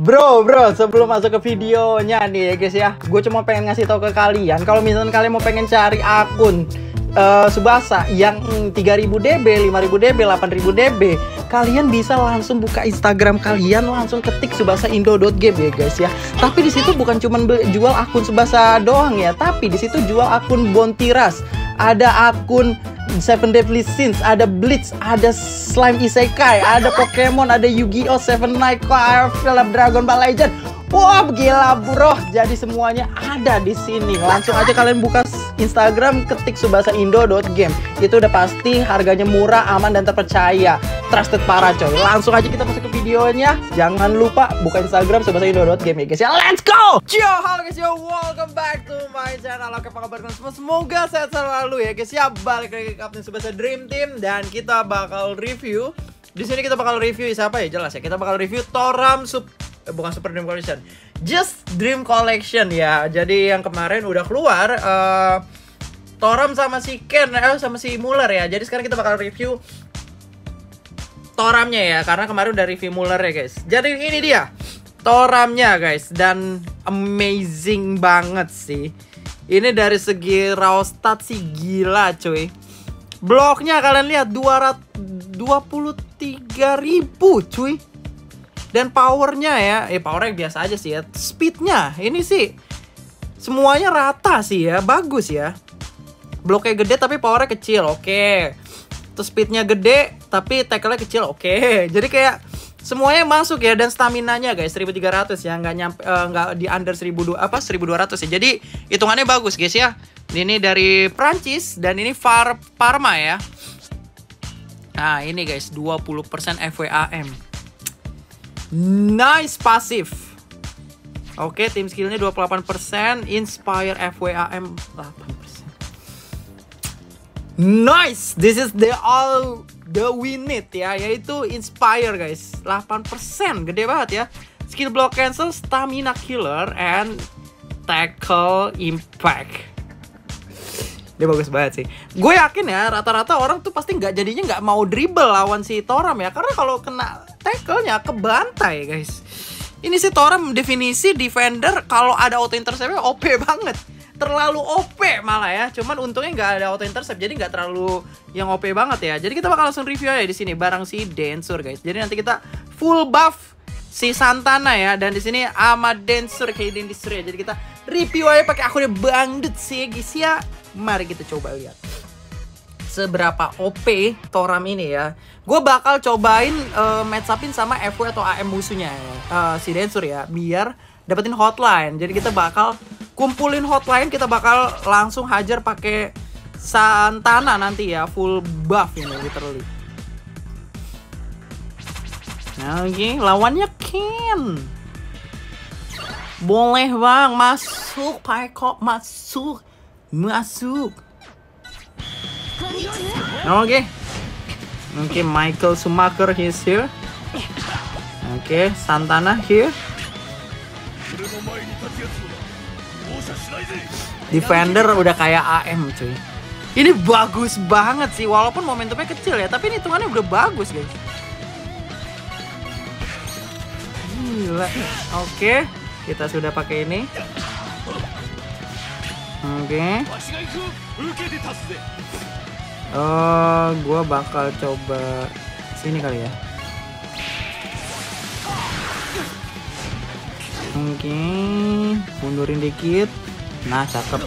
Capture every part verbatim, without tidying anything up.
Bro, bro, sebelum masuk ke videonya nih ya guys ya, gue cuma pengen ngasih tau ke kalian, kalau misalnya kalian mau pengen cari akun uh, Tsubasa yang tiga ribu D B, lima ribu D B, delapan ribu D B, kalian bisa langsung buka Instagram kalian, langsung ketik tsubasa indo dot game ya guys ya. Tapi di situ bukan cuma jual akun Tsubasa doang ya, tapi di situ jual akun Bontiras, ada akun Seven Deadly Sins, ada Bleach, ada Slime Isekai, ada Pokemon, ada Yu-Gi-Oh, Seven Night Card, Dragon Ball Legend. Wah, gila bro. Jadi semuanya ada di sini. Langsung aja kalian buka Instagram, ketik tsubasa indo dot game. Itu udah pasti harganya murah, aman dan terpercaya. Trusted para coy. Langsung aja kita masuk ke videonya. Jangan lupa buka Instagram tsubasa indo dot game ya guys ya. Let's go. Yo, halo guys yo, welcome back to my channel. Oke, apa kabar kalian semua? Semoga sehat selalu ya guys ya. Balik lagi ke Captain Tsubasa Dream Team dan kita bakal review. Di sini kita bakal review siapa ya? Jelas ya. Kita bakal review Toram Sup eh, bukan Super Dream Collection, Just Dream Collection ya. Jadi yang kemarin udah keluar uh, Toram sama si Ken eh, sama si Muller ya. Jadi sekarang kita bakal review Toramnya ya, karena kemarin udah review Muller ya guys. Jadi ini dia Toramnya guys, dan amazing banget sih. Ini dari segi raw stat sih gila cuy. Bloknya kalian lihat dua ratus dua puluh tiga ribu cuy. Dan powernya ya, eh powernya biasa aja sih ya. Speednya ini sih semuanya rata sih ya, bagus ya. Bloknya gede tapi powernya kecil, oke. Terus speednya gede tapi tackle-nya kecil, oke. Jadi kayak semuanya masuk ya. Dan staminanya guys seribu tiga ratus ya, nggak nyampe uh, nggak di under seribu dua apa seribu dua ratus ya. Jadi hitungannya bagus guys ya. Ini dari Prancis dan ini Far Parma ya. Nah ini guys dua puluh persen F W A M. Nice pasif. Oke, tim skillnya dua puluh delapan persen, Inspire F W A M delapan persen. Nice, this is the all the we need ya, yaitu Inspire guys, delapan persen, gede banget ya. Skill block cancel, stamina killer, and tackle impact. Dia bagus banget sih. Gue yakin ya rata-rata orang tuh pasti nggak jadinya nggak mau dribble lawan si Toram ya, karena kalau kena tackle-nya kebantai guys. Ini si Toram definisi defender, kalau ada auto intercept-nya O P banget. Terlalu O P malah ya. Cuman untungnya nggak ada auto intercept, jadi nggak terlalu yang O P banget ya. Jadi kita bakal langsung review aja di sini bareng si Densur guys. Jadi nanti kita full buff si Santana ya, dan di sini sama Densur kayak Densur ya. Jadi kita review aja pakai akunnya Bangdut sih guys ya. Mari kita coba lihat seberapa O P Toram ini ya. Gue bakal cobain uh, match upin sama F W atau A M musuhnya ya. uh, si Densur ya, biar dapetin hotline. Jadi kita bakal kumpulin hotline, kita bakal langsung hajar pakai Santana nanti ya, full buff ini literally. Nah, oke, okay. Lawannya Ken. Boleh bang, masuk Pak Eko, masuk. Masuk. Oke. Okay. Oke, okay, Michael Schumacher is here. Oke, okay, Santana here. Defender udah kayak A M cuy. Ini bagus banget sih, walaupun momentumnya kecil ya, tapi ini hitungannya udah bagus guys. Gila. Oke, okay, kita sudah pakai ini. Oke. Okay. Oh, gua bakal coba sini kali ya. Oke, okay. Mundurin dikit. Nah, cakep.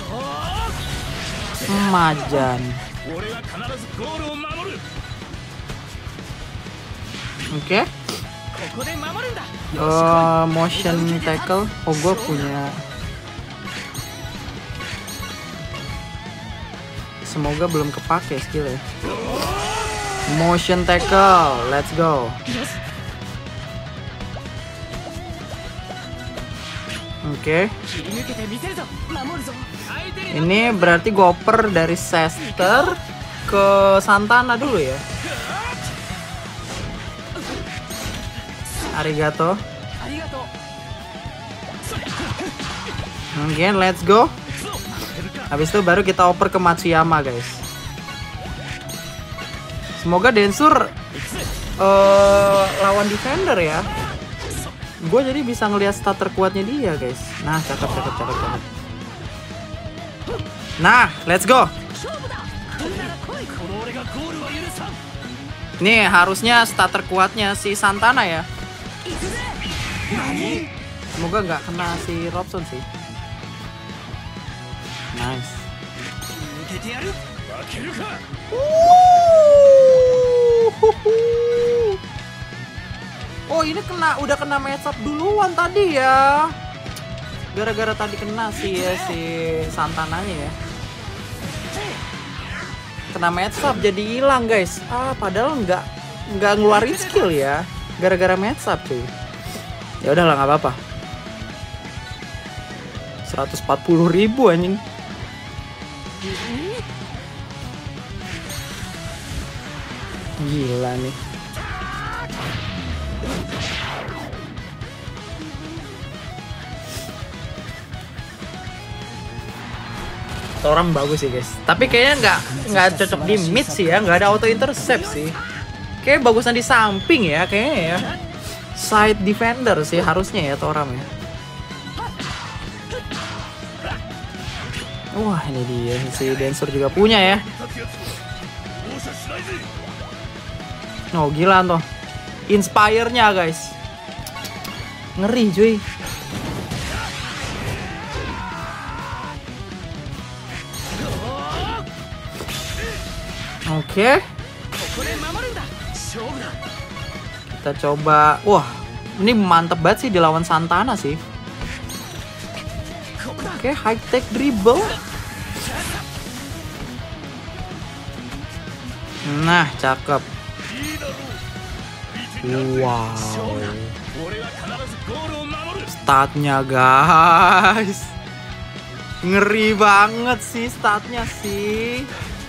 Majan. Oke. Okay. Uh, motion tackle. Oh, gua punya. Semoga belum kepake skill ya. Motion tackle, let's go. Oke. Okay. Ini berarti goper dari Sester ke Santana dulu ya. Arigato. Oke, okay, let's go. Habis itu baru kita oper ke Matsuyama guys. Semoga Densur uh, lawan defender ya. gue jadi bisa ngelihat stat terkuatnya dia guys. Nah cakep cakep cakep cakep. Nah let's go. Nih harusnya stat terkuatnya si Santana ya. Semoga nggak kena si Robson sih. Nice. Oh ini kena, udah kena match up duluan tadi ya. Gara-gara tadi kena si ya, si Santananya ya. Kena match up jadi hilang guys. Ah padahal nggak nggak ngeluarin skill ya. Gara-gara match up cuy. Ya udahlah nggak apa-apa. seratus empat puluh ribu anjing. Gila nih. Orang bagus sih guys. Tapi kayaknya nggak nggak cocok di mid sih ya. Nggak ada auto intercept sih. Kayak bagusan di samping ya kayaknya ya. Side defender sih harusnya ya Toram ya. Wah ini dia si Dancer juga punya ya. Oh gila toh. Inspire-nya guys. Ngeri cuy. Oke. Kita coba. Wah, ini mantep banget sih dilawan Santana sih. Oke, high tech dribble. Nah, cakep. Wow. Statnya guys. Ngeri banget sih statnya sih.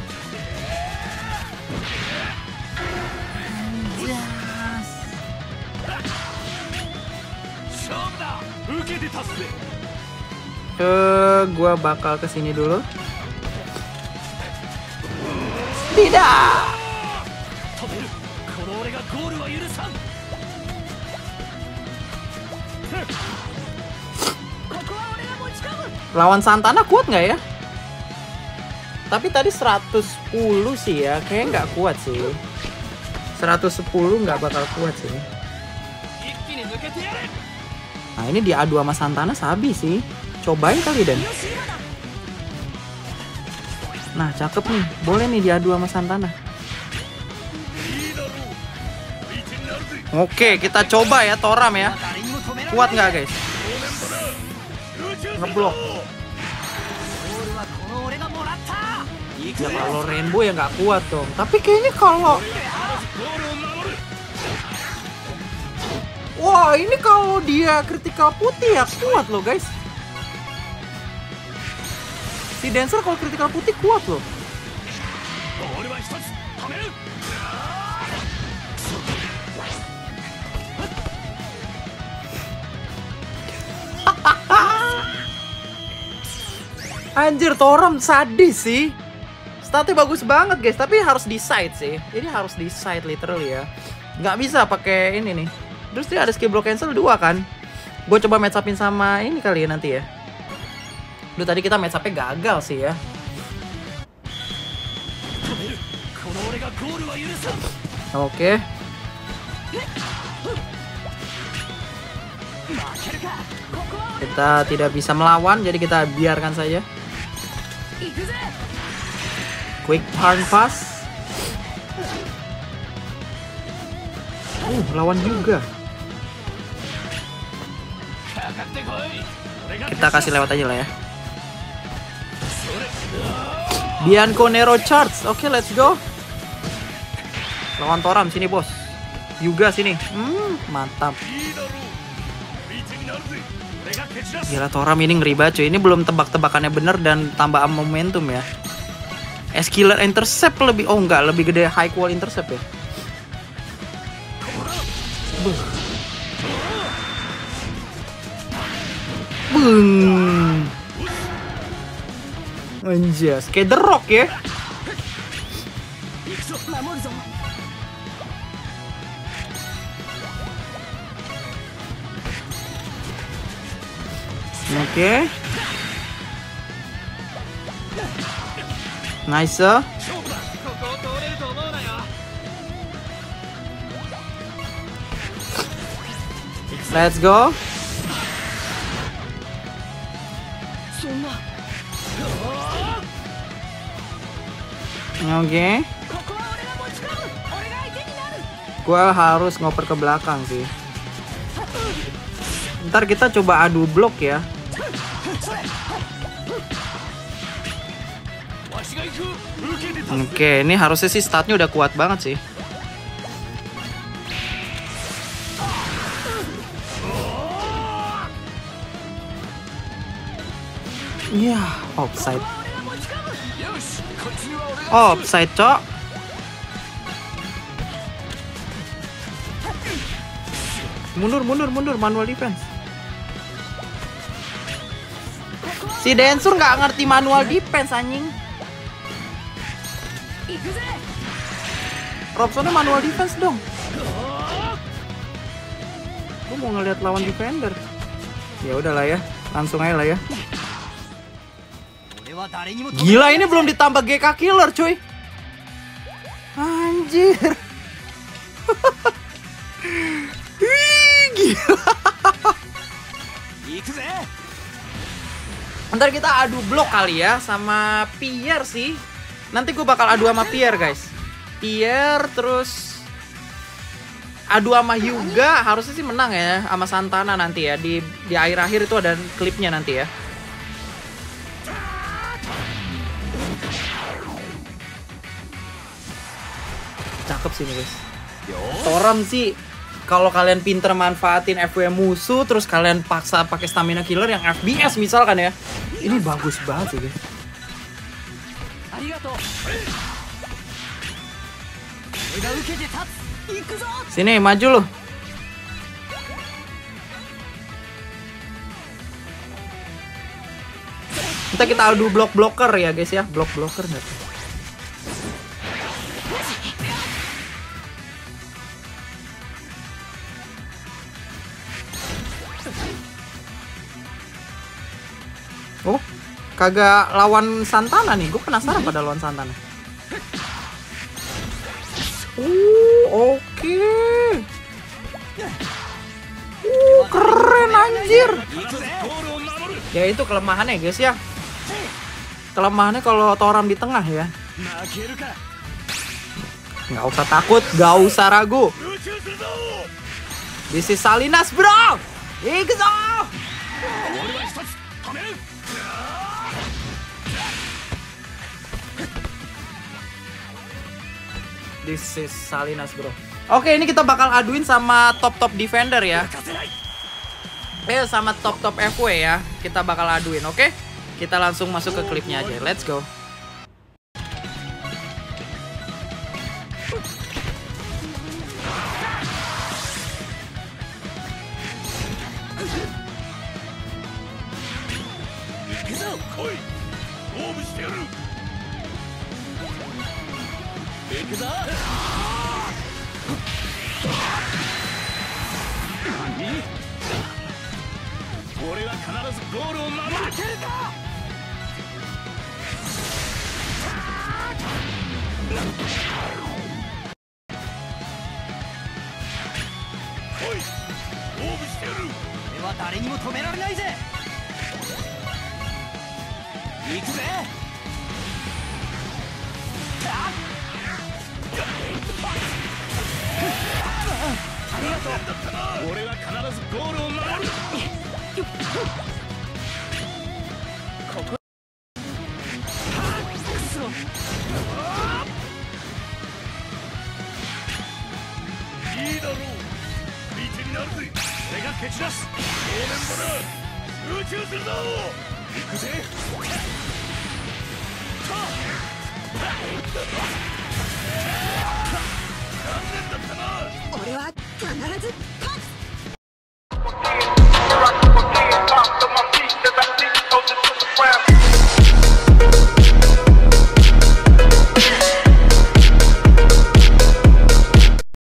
Uh, gua bakal kesini dulu. Tidak. Lawan Santana kuat nggak ya? Tapi tadi seratus sepuluh sih ya, kayaknya nggak kuat sih. seratus sepuluh nggak bakal kuat sih. Nah ini diadu sama Santana sabi sih. Cobain kali Dan. Nah cakep nih. Boleh nih diadu sama Santana. Oke kita coba ya Toram ya. Kuat nggak guys? Ngeblok. Ya kalau Rainbow ya nggak kuat dong. Tapi kayaknya kalau wah ini kalau dia kritikal putih ya kuat loh guys. Si Dancer kalau kritikal putih kuat loh. Anjir Toram sadis sih. Statnya bagus banget guys, tapi harus di side sih. Jadi harus di side literally ya. Nggak bisa pakai ini nih. Terus dia ada skill block cancel dua kan. Gue coba match upin sama ini kali ya nanti ya. Duh tadi kita match up-nya gagal sih ya. Oke. Kita tidak bisa melawan, jadi kita biarkan saja. Quick turn pass. Uh, lawan juga. Kita kasih lewat aja lah ya. Bianco Nero charge. Oke, okay, let's go. Lawan Toram sini, bos. Juga sini. Hmm, mantap. Gila Toram ini ngeri banget cuy. Ini belum tebak-tebakannya bener dan tambah momentum ya. S-Killer intercept lebih. Oh enggak, lebih gede high wall intercept ya. Buh. Bung. Anjas, kayak The Rock ya. Oke. Nice. Let's go. Oke. Gua harus ngoper ke belakang sih. Ntar kita coba adu blok ya. Oke, ini harusnya sih statnya udah kuat banget sih. Iya, yeah, offside. Offside, cok. Mundur, mundur, mundur, manual defense. Si Densur nggak ngerti manual defense anjing. Robsonnya manual defense dong. Gue mau ngeliat lawan defender. Ya udahlah ya, langsung aja lah ya. Gila, ini belum ditambah G K killer cuy. Anjir. Ih, gila. Ntar kita adu blok kali ya sama Pierre sih. Nanti gue bakal adu sama Pierre guys. Pierre terus adu sama Hyuga, harusnya sih menang ya sama Santana nanti ya. Di di akhir-akhir itu ada klipnya nanti ya. Cakep sih nih guys. Toram sih, kalau kalian pinter manfaatin F W musuh terus kalian paksa pakai stamina killer yang F B S misalkan ya, ini bagus banget sih guys. Sini maju loh. Kita kita adu blok blocker ya guys ya, blok blocker nggak? Oh, kagak lawan Santana nih. Gue penasaran pada lawan Santana. Uh, oke. Okay. Uh, keren anjir. Ya itu kelemahannya guys ya. Kelemahannya kalau Toram di tengah ya. Nggak usah takut, nggak usah ragu. This is Salinas bro. Ikzo. This is Salinas bro. Oke, ini kita bakal aduin sama top-top defender ya. Eh, sama top-top F W ya. Kita bakal aduin, oke? Kita langsung masuk ke klipnya aja. Let's go.